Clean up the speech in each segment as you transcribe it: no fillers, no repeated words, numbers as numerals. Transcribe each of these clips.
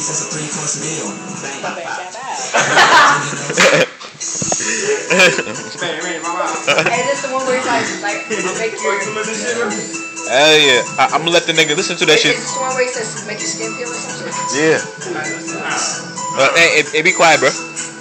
that's a 3-course meal. Hey, this the one where it's like make your. Hell yeah. I'm gonna let the nigga listen to that shit. Is this the one where he says make your skin peel or some shit? Yeah. Hey, be quiet, bro.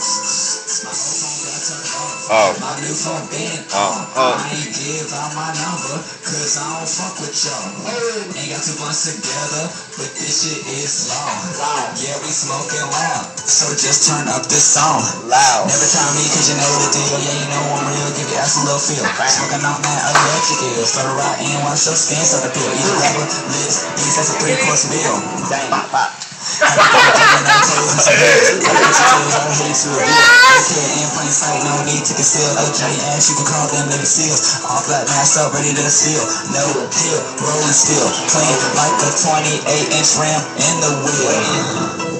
Oh. My new phone been I ain't give out my number, cause I don't fuck with y'all. Ain't got 2 months together, but this shit is long. Yeah, we smoking loud, so just turn up this song. Loud. Never try me, cause you know the deal. Yeah, you know I'm real, give your ass a little feel. Smoking on that electric eel. Start a ride and watch your skin start to peel. Eat a rapper, lives, eats, that's a 3-course meal. I hate you a bit. In plain sight, no need to conceal. OJ ass, you can call them niggas seals. All black masked up, ready to steal. No pill, rolling steel. Clean like a 28-inch ram in the wheel.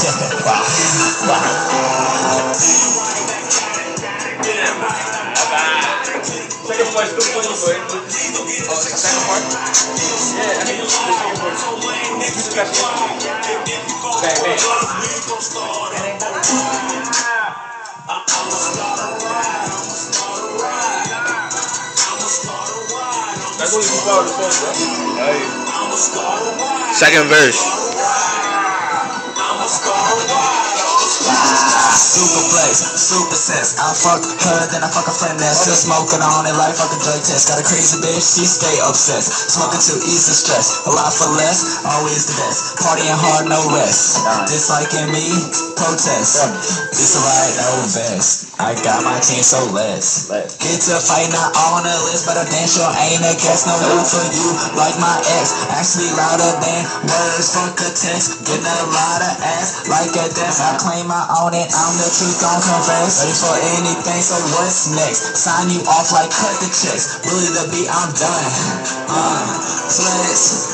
Second part, still playing, boy. Oh, second part? Yeah, I think it's the second part. Bang, bang. That's only 2 hours of song, bro. Hey. Second verse. Super flex, super sense. I fuck her, then I fuck a friend that's still smoking on it like fuck a drug test. Got a crazy bitch, she stay obsessed. Smoking to ease the stress. A lot for less, always the best. Partying hard, no rest. Disliking me, protest. It's alright, no vest. I got my team, so let's get to fight, not on the list, but I damn sure ain't a guess. No love for you, like my ex. Actually louder than words, fuck a text. Getting a lot of ass, like a death. I claim I own it, I'm the truth, don't confess. Ready for anything, so what's next? Sign you off like cut the checks. Really the beat, I'm done. Flex.